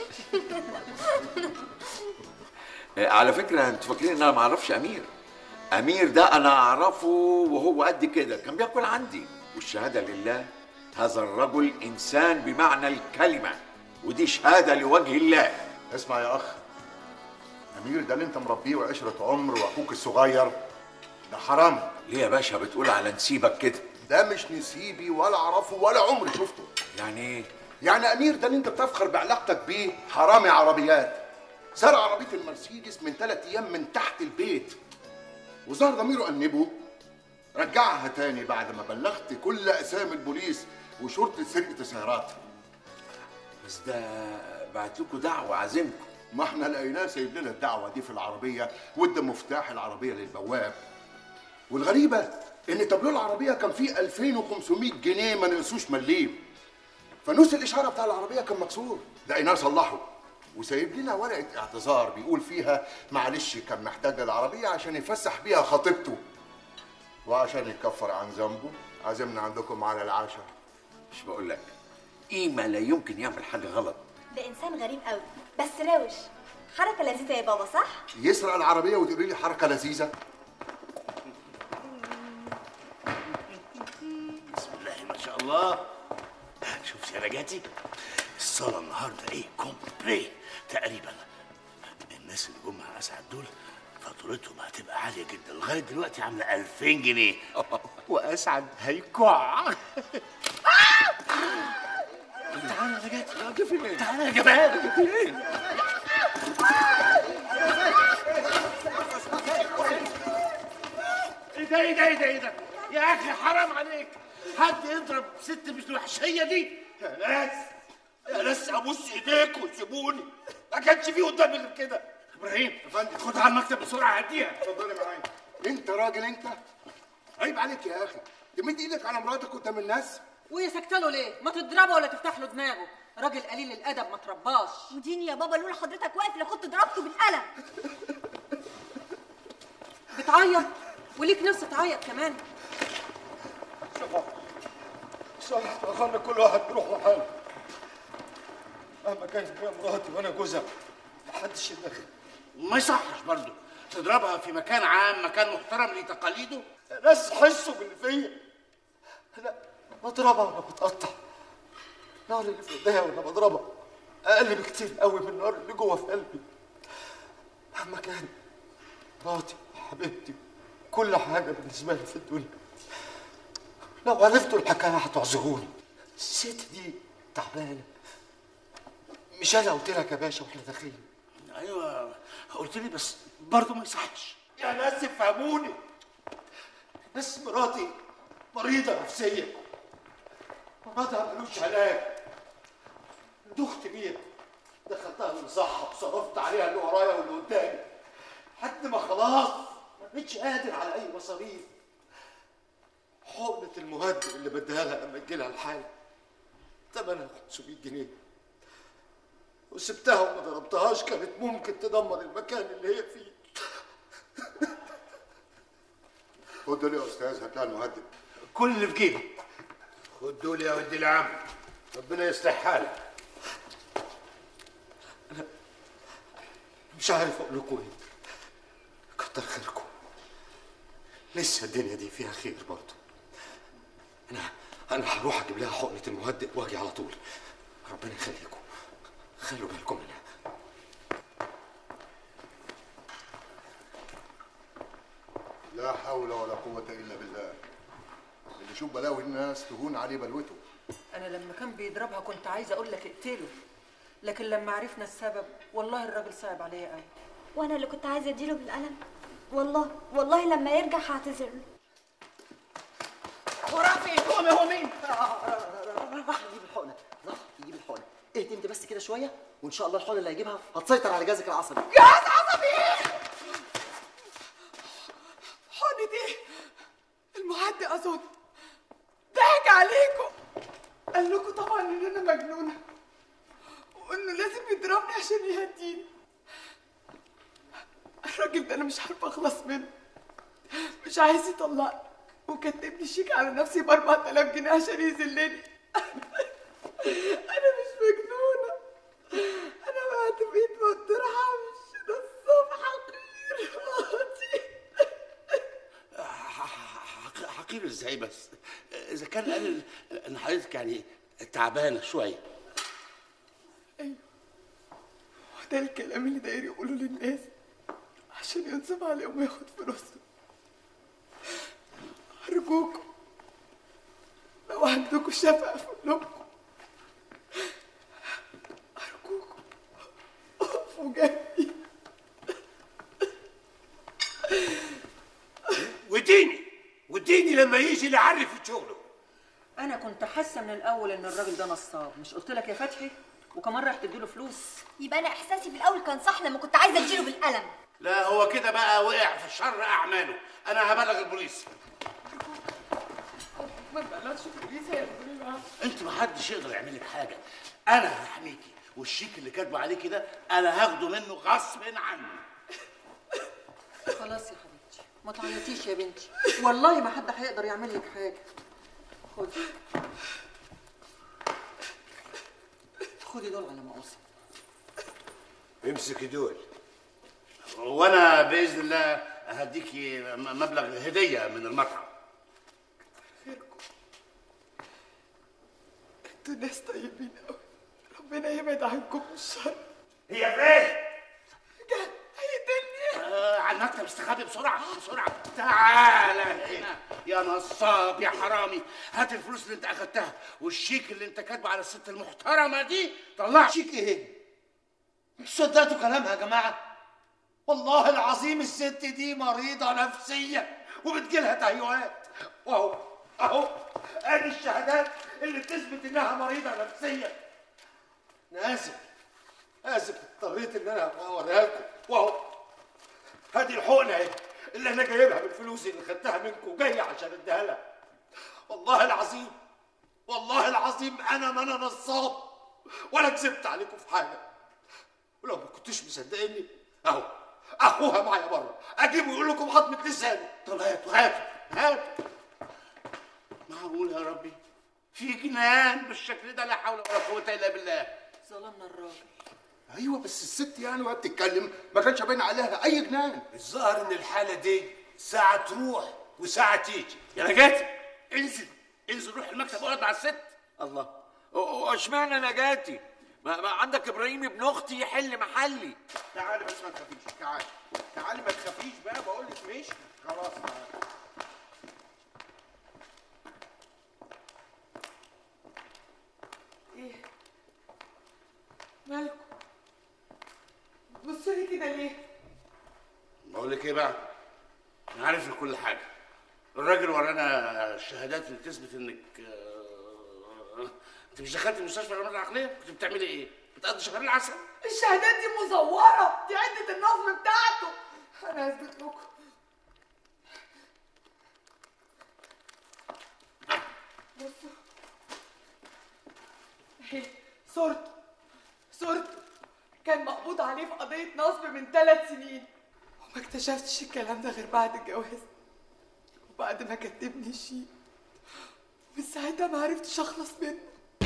على فكره انتوا فاكرين ان انا ما اعرفش امير؟ امير ده انا اعرفه وهو قد كده، كان بياكل عندي، والشهاده لله هذا الرجل انسان بمعنى الكلمه، ودي شهاده لوجه الله. اسمع يا اخ، امير ده اللي انت مربيه وعشره عمر واخوك الصغير، ده حرام. ليه يا باشا بتقول على نسيبك كده؟ ده مش نسيبي ولا اعرفه ولا عمري شفته. يعني ايه؟ يعني امير ده اللي انت بتفخر بعلاقتك بيه حرامي عربيات، سرق عربيه المرسيدس من ثلاث ايام من تحت البيت، وظهر ضميره انبه رجعها تاني بعد ما بلغت كل اسامي البوليس وشرطه سرقه السيارات. بس ده بعت لكم دعوه عازمكم. ما احنا لقيناه سايب لنا الدعوه دي في العربيه وادى مفتاح العربيه للبواب. والغريبه ان تابلو العربيه كان فيه ألفين وخمسمائة جنيه ما نقصوش مليم، فنص الاشاره بتاع العربيه كان مكسور، لقيناه صلحه وسايب لنا ورقه اعتذار بيقول فيها معلش كان محتاج العربيه عشان يفسح بيها خطيبته، وعشان يكفر عن ذنبه عزمنا عندكم على العشاء. مش بقول لك قيمه لا يمكن يعمل حاجه غلط. ده انسان غريب قوي بس روش. حركه لذيذه يا بابا صح؟ يسرق العربيه وتقولي لي حركه لذيذه؟ بسم الله ما شاء الله. شوف يا نجاتي، الصاله النهارده ايه؟ كومبلي تقريبا. الناس اللي جم مع اسعد دول فاتورتهم هتبقى عاليه جدا، لغايه دلوقتي عامله ألفين جنيه واسعد هيكوع. تعالى يا نجاتي. فين؟ تعالى يا جمال. فين؟ ايه ده ايه ده ايه ده ايه ده؟ يا اخي حرام عليك، حد يضرب ست مش الوحشيه دي؟ يا ناس يا ناس ابوس ايديكم وسيبوني، ما كانش فيه قدامي غير كده. ابراهيم يا فندم خدها على المكتب بسرعه هديها. اتفضلي معايا. انت راجل انت؟ عيب عليك يا اخي، تمد ايدك على مراتك قدام الناس؟ ويا سكت له ليه؟ ما تضربه ولا تفتح له دماغه، راجل قليل الادب ما ترباش. وديني يا بابا لولا حضرتك واقف لكنت ضربته بالقلم. بتعيط وليك نفس تعيط كمان. صح، خلي كل واحد يروح لحاله. مهما كانت هي مراتي وانا جوزها محدش يتدخل. ما يصحش برضه تضربها في مكان عام، مكان محترم ليه تقاليده. ناس حسوا باللي فيا. انا بضربها وانا بتقطع. النار اللي في ايديا وانا بضربها اقل بكتير قوي من النار اللي جوه في قلبي. مهما كان مراتي حبيبتي كل حاجه بالنسبه لي في الدنيا. لو عرفتوا الحكايه هتعذروني. الست دي تعبانه. مش انا قلت لك يا باشا واحنا داخلين؟ ايوه قلت لي، بس برضه ما يصحش. يا ناس افهموني. بس مراتي مريضه نفسيا مرضها ملوش علاج. دخت بيها، دخلتها المصحة وصرفت عليها اللي ورايا واللي قدامي لحد ما خلاص ما بقتش قادر على أي مصاريف. حقنة المهدئ اللي بديها لها لما تجيلها الحالة ثمنها خمسمية جنيه، وسبتها وما ضربتهاش كانت ممكن تدمر المكان اللي هي فيه. خد دول يا استاذ، هات لها المهدئ. كل اللي في جيبي. خد دول يا ولد العم، ربنا يصلح حالك. انا مش عارف اقول لكم ايه. كتر خيركم، لسه الدنيا دي فيها خير برضه. انا انا هروح اجيب لها حقنه المهدئ واجي على طول. ربنا يخليكم، خلوا بالكم منها. لا حول ولا قوة إلا بالله. اللي يشوف بلاوي الناس تهون عليه بلوته. انا لما كان بيضربها كنت عايزه اقول لك اقتله، لكن لما عرفنا السبب والله الراجل صعب عليا قوي. وانا اللي كنت عايزه اديله بالقلم. والله والله لما يرجع هعتذر له. هو راح فين؟ هو هو مين؟ راح يجيب الحقنه، راح يجيب الحقنه. اهدي انت بس كده شويه وان شاء الله الحقنه اللي هيجيبها هتسيطر على جهازك العصبي. جهاز عصبي؟ حقنة ايه؟ المهدئ اظن ضحك عليكم. قال لكم طبعا ان انا مجنونه وانه لازم يضربني عشان يهديني. الراجل ده انا مش عارفه اخلص منه، مش عايز يطلقني وكتب لي شيك على نفسي ب أربعة آلاف جنيه عشان يذلني. انا مش مجنونه، انا وقعت بايد ما ترحمش. ده الصبح حقير حقير ازاي بس؟ اذا كان قال ان حضرتك يعني تعبانه شويه. ايوه، وده الكلام اللي داير يقوله للناس عشان ينصب عليهم وياخد فلوسهم. ارجوكم لو عندكم شفقه في قلوبكم ارجوكم اقفوا جنبي. وديني وديني لما يجي اللي يعرف شغله. انا كنت حاسه من الاول ان الراجل ده نصاب، مش قلت لك يا فتحي؟ وكمان رايح تديله فلوس. يبقى انا احساسي في الاول كان صح لما كنت عايزه اديله بالقلم. لا هو كده بقى وقع في شر اعماله. انا هبلغ البوليس. ما تبلغش البوليس هياخدوني معاه. انت محدش يقدر يعمل لك حاجه، انا هحميكي، والشيك اللي كاتبه عليكي ده انا هاخده منه غصب عني. خلاص يا حبيبتي ما تعيطيش يا بنتي، والله ما حد هيقدر يعمل لك حاجه. خدي خدي دول على ما اوصل. امسكي دول. وانا باذن الله هديكي مبلغ هديه من المطعم. خيركم، انتوا ناس طيبين قوي، ربنا يبعد عنكم الشر. هي فين؟ جت هيقتلني. آه على المكتب، استخبي بسرعه بسرعه. تعالى هنا يا نصاب يا حرامي، هات الفلوس اللي انت اخدتها والشيك اللي انت كاتبه على الست المحترمه دي. طلع. شيك ايه؟ مش صدقتوا كلامها يا جماعه؟ والله العظيم الست دي مريضه نفسيا وبتجيلها تهيؤات، واهو اهو ادي الشهادات اللي بتثبت انها مريضه نفسيا. انا اسف اسف اضطريت ان انا اوريها لكم، واهو هذه الحقنه اهي اللي انا جايبها بالفلوس اللي خدتها منكم وجايه عشان اديها لها. والله العظيم والله العظيم انا ما انا نصاب ولا كذبت عليكم في حاجه. ولو ما كنتوش مصدقيني اهو اخوها معايا بره، اجيبه يقول لكم حطمه لساني. طب هاتوا هاتوا هاتوا. معقول يا ربي في جنان بالشكل ده؟ لا حول ولا قوه الا بالله. ظلمنا الراجل. ايوه بس الست يعني وهي بتتكلم ما كانش باين عليها اي جنان. الظاهر ان الحاله دي ساعه تروح وساعه تيجي. يا نجاتي انزل انزل روح المكتب اقعد مع الست. الله، اشمعنى نجاتي؟ ما, ما عندك ابراهيم ابن اختي يحل محلي. تعالي بس ما تخافيش، تعالي تعالي ما تخافيش بقى، بقول لك ماشي خلاص. تعالي. ايه مالكم؟ بتبصوا لي كده ليه؟ بقول لك ايه بقى، انا عارف كل حاجه. الراجل ورانا الشهادات اللي تثبت انك انت مش دخلتي مستشفى الامراض العقليه؟ كنت بتعملي ايه؟ بتقضي شهر العسل؟ الشهادات دي مزوره، دي عده النصب بتاعته. انا هثبت لكم. بصوا اهي صورته صورته كان مقبوض عليه في قضيه نصب من ثلاث سنين، وما اكتشفتش الكلام ده غير بعد الجواز وبعد ما كتبني الشيء، ومن ساعتها ما عرفتش اخلص منه.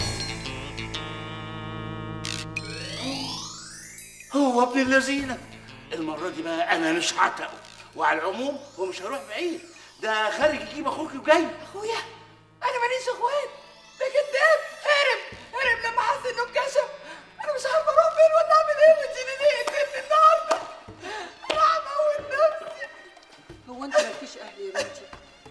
هو ابن اللذينه، المره دي بقى انا مش هعتقه، وعلى العموم هو مش هيروح بعيد، ده خارج يجيب اخوك وجاي. اخويا؟ انا ماليش اخوات، ده كداب، هرب هرب لما حس انه اتكشف. انا مش عارفه اروح فين ولا اعمل ايه، واديني ليه قتلني النهارده. انا هموت نفسي. هو انت مالكيش اهل يا بنتي؟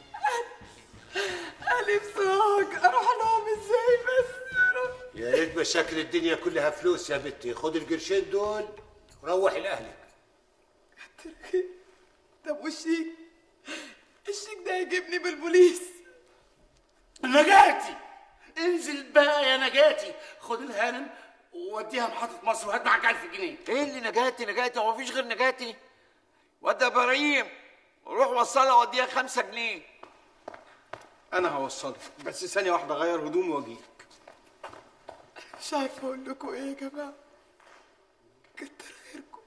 اهلي في سوهاج، اروح لهم ازاي بس يا رب؟ يا ريت مشاكل الدنيا كلها فلوس يا بنتي، خد القرشين دول وروحي لاهلك. طب والشيك؟ الشيك ده هيجيبني بالبوليس. نجاتي، انزل بقى يا نجاتي، خد الهانم ووديها محطة مصر وهات معاك ألف جنيه. ايه اللي نجاتي نجاتي؟ هو مفيش غير نجاتي؟ ودي يا ابراهيم وروح وصلها وديها خمسة جنيه. انا هوصلك، بس ثانيه واحده اغير هدومي واجيلك. مش عارفه اقول لكم ايه يا جماعه، كتر خيركم،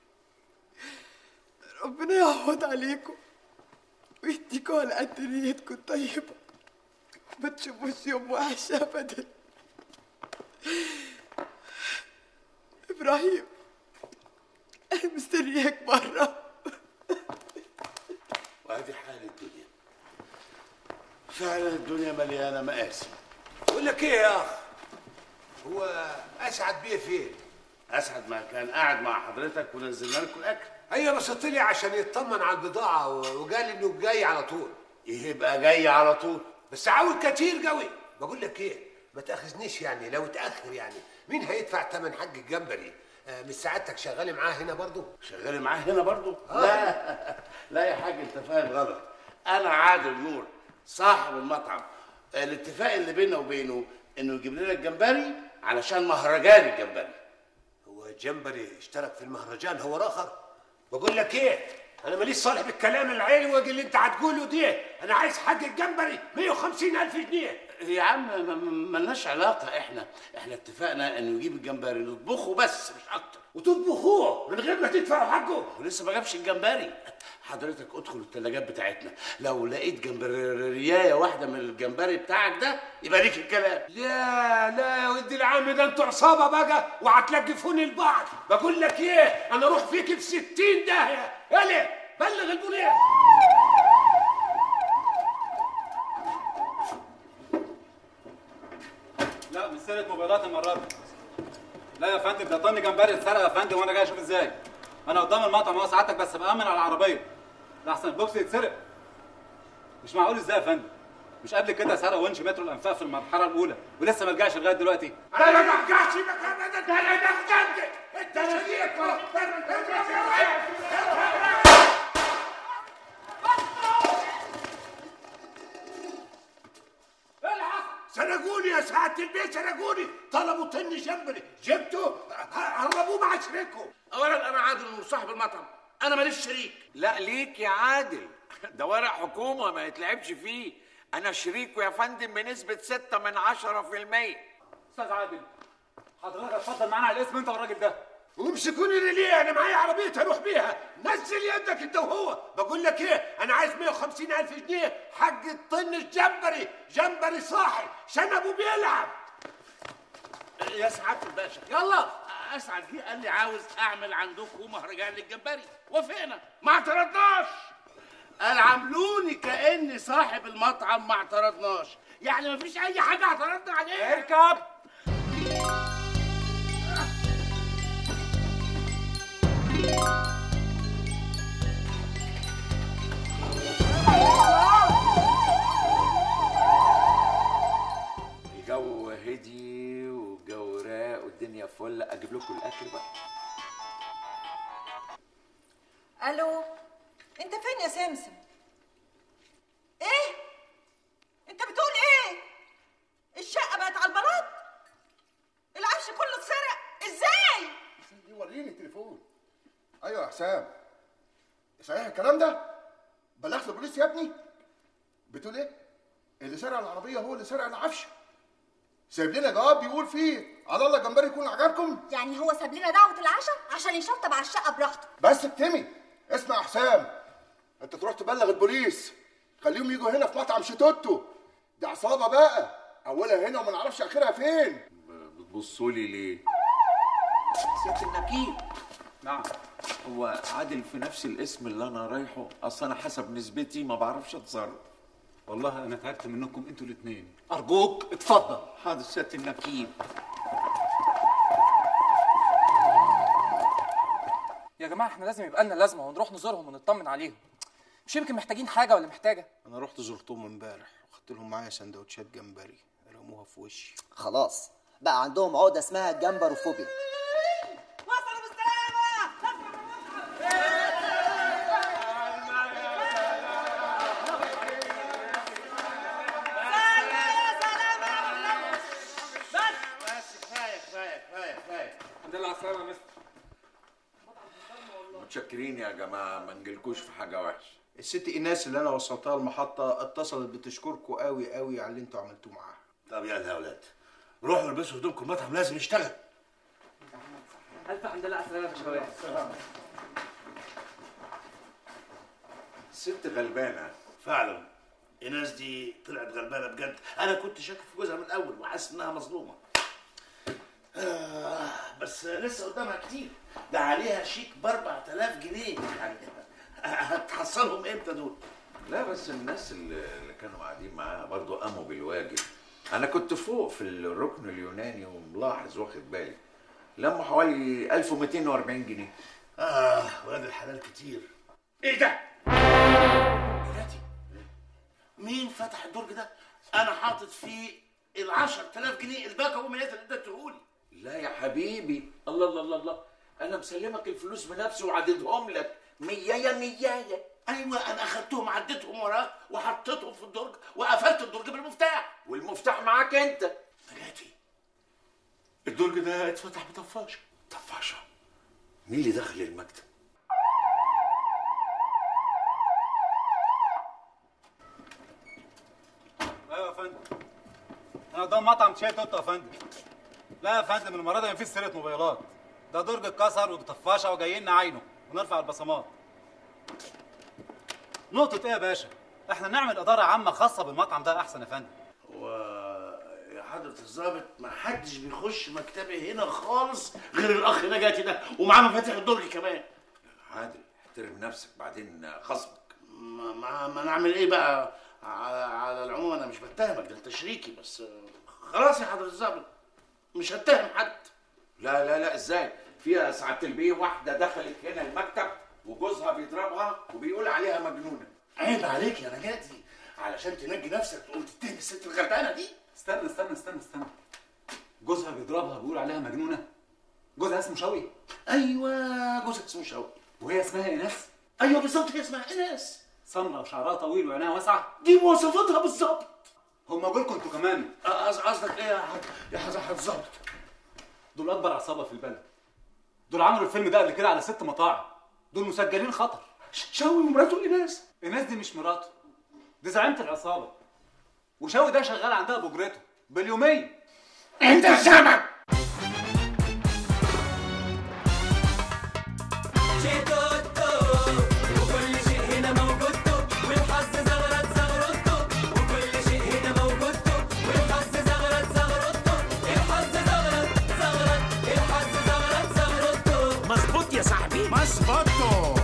ربنا يعوض عليكم ويديكوا على قد نيتكم الطيبه، ما تشوفوش يوم وحش ابدا. ابراهيم انا مستنياك بره. وادي حال الدنيا، فعلا الدنيا مليانه مآسي. بقول لك ايه يا اخ، هو اسعد بيه فين؟ اسعد ما كان قاعد مع حضرتك ونزلنا لكم الاكل. ايوه بس طلع عشان يطمن على البضاعه وقال انه جاي على طول. يبقى جاي على طول، بس عاوز كتير قوي. بقول لك ايه، ما تاخذنيش يعني لو اتاخر، يعني مين هيدفع ثمن حق الجمبري؟ آه مش سعادتك شغال معاه هنا برضه؟ شغال معاه هنا برضه؟ آه. لا لا يا حاج انت فاهم غلط، انا عادل نور صاحب المطعم. الاتفاق اللي بيننا وبينه انه يجيب لنا الجمبري علشان مهرجان الجمبري. هو الجمبري اشترك في المهرجان هو اخر؟ بقول لك ايه، انا ماليش صالح بالكلام العلوي اللي انت هتقوله ده، انا عايز حق الجمبري مية وخمسين الف جنيه. يا عم ملناش علاقه، احنا احنا اتفقنا انه يجيب الجمبري نطبخه بس مش اكتر. وتطبخوه من غير ما تدفعوا حقه؟ ولسه ما جابش الجمبري. حضرتك ادخل الثلاجات بتاعتنا، لو لقيت جمبريايه واحده من الجمبري بتاعك ده يبقى ليك الكلام. لا لا يا ولد العم، ده انتوا عصابه بقى وهتلجفوني لبعض. بقول لك ايه، انا اروح فيك في ستين داهيه. يلا بلغ البوليس. لا مش سرقة موبايلات المرة دي. لا يا فندم، ده طن جمبري اتسرق يا فندم وانا جاي اشوف ازاي. انا قدام المطعم اهو سعادتك، بس بامن على العربية. ده احسن البوكس يتسرق. مش معقول ازاي يا فندم؟ مش قبل كده سرق ونش مترو الانفاق في المرحلة الأولى ولسه ما رجعش لغاية دلوقتي؟ انا ما برجعش ابدا، ده انا بجد انت شريك. سرقوني يا سعادة البيت، سرقوني، طلبوا طن جمبري، جبته هربوه مع شريكه. اولا انا عادل نور صاحب المطعم، انا ماليش شريك. لا ليك يا عادل، ده ورق حكومه ما يتلعبش فيه. انا شريكه يا فندم بنسبه ستة من عشرة في المية. استاذ عادل حضرتك اتفضل معانا على الاسم انت والراجل ده. ومسكوني ليه؟ انا معايا عربيه هروح بيها. نزل يدك انت وهو. بقول لك ايه، انا عايز مية وخمسين الف جنيه حق الطن الجمبري، جمبري صاحي شنبه بيلعب. يا سعاده الباشا يلا. اسعد جه قال لي عاوز اعمل عندكم مهرجان للجمبري، وافقنا ما اعترضناش. قال عاملوني كاني صاحب المطعم ما اعترضناش، يعني ما فيش اي حاجه اعترضنا عليها. اركب. الجو هدي والجو راق والدنيا فل. اجيب لكم الاكل بقى. الو، انت فين يا سمسم؟ ايه؟ انت بتقول ايه؟ الشقه بقت على ايوه يا حسام، صحيح الكلام ده؟ بلغت البوليس يا ابني؟ بتقول ايه؟ اللي سرق العربيه هو اللي سرق العفش. سايب لنا جواب بيقول فيه على الله جمبري يكون عجبكم؟ يعني هو ساب لنا دعوه العشاء عشان يشطب على الشقه براحته. بس اكتمي. اسمع يا حسام، انت تروح تبلغ البوليس، خليهم يجوا هنا في مطعم شيتوتو. دي عصابه بقى، اولها هنا وما نعرفش اخرها فين. بتبصوا لي ليه؟ سيادة النقيب. نعم. هو عادل في نفس الاسم اللي انا رايحه؟ اصل انا حسب نسبتي ما بعرفش اتصرف. والله انا تعبت منكم انتوا الاثنين، ارجوك اتفضل. حاضر سيادة النقيب. يا جماعه احنا لازم يبقى لنا لازمه ونروح نزورهم ونطمن عليهم. مش يمكن محتاجين حاجه ولا محتاجه؟ انا رحت زرتهم امبارح وخدت لهم معايا سندوتشات جمبري، رموها في وشي. خلاص بقى عندهم عقده اسمها جمبروفوبيا. متشكرين يا جماعه، ما نجيلكوش في حاجه وحشه. الست ايناس اللي انا وصلتها المحطه اتصلت بتشكركم قوي قوي على اللي انتوا عملتوه معاها. طب يلا يا اولاد روحوا البسوا هدومكم، المطعم لازم يشتغل. الف حمد لله على السلامه يا شباب. ست غلبانه فعلا. ايناس دي طلعت غلبانه بجد. انا كنت شاكك في جوزها من الاول وحاسس انها مظلومه. آه بس لسه قدامها كتير. ده عليها شيك ب أربعة آلاف جنيه، يعني هتحصلهم امتى دول؟ لا بس الناس اللي اللي كانوا قاعدين معاها برضو قاموا بالواجب. انا كنت فوق في الركن اليوناني وملاحظ واخد بالي لموا حوالي ألف ومئتين وأربعين جنيه. اه ولاد الحلال كتير. ايه ده؟ بلاتي مين فتح الدرج ده؟ انا حاطط فيه ال عشرة آلاف جنيه الباقي هو من اللي انت اديتهولي. لا يا حبيبي، الله الله الله الله، انا مسلمك الفلوس بنفسي وعددهم لك ميايه ميايه. ايوه انا اخدتهم عديتهم وراك وحطيتهم في الدرج وقفلت الدرج بالمفتاح. والمفتاح معاك انت. بلاتي الدرج ده اتفتح بطفاشه. طفاشه؟ مين اللي دخل المكتب؟ ايوه يا فندم، انا قدام مطعم شاي توتو يا فندم. لا يا فندم المره دي مفيش سرقه موبايلات، ده درج اتكسر وطفاشه وجايين نعاينه ونرفع البصمات. نقطة ايه يا باشا؟ احنا نعمل اداره عامه خاصه بالمطعم ده احسن يا فندم. هو يا حضرة الظابط ما حدش بيخش مكتبي هنا خالص غير الاخ نجاتي ده ومعاه مفاتيح الدرج كمان. عادل احترم نفسك بعدين خصمك. ما, ما, ما نعمل ايه بقى؟ على العموم انا مش بتهمك، ده انت شريكي، بس خلاص يا حضرة الظابط مش هتهم حد. لا لا لا ازاي؟ فيها سعاده البيه واحده دخلت هنا المكتب وجوزها بيضربها وبيقول عليها مجنونه. عيب عليك يا نجاتي، علشان تنجي نفسك تقوم تتهم الست الغلبانه دي. استنى استنى استنى استنى، جوزها بيضربها بيقول عليها مجنونه؟ جوزها اسمه شوقي؟ ايوه جوزها اسمه شوقي. وهي اسمها ايناس؟ ايوه بالظبط هي اسمها ايناس. سمرة وشعرها طويل وعينها واسعه؟ دي مواصفاتها بالظبط. هم جولكم انتوا كمان؟ قصدك ايه يا حضرة يا حضرة الظابط؟ دول اكبر عصابه في البلد، دول عملوا الفيلم ده قبل كده على ست مطاعم، دول مسجلين خطر. شوقي ومراته ايناس؟ ايناس دي مش مراته، دي زعيمه العصابه، وشوقي ده شغال عندها بأجرته باليومين. انت سامع؟ مظبوط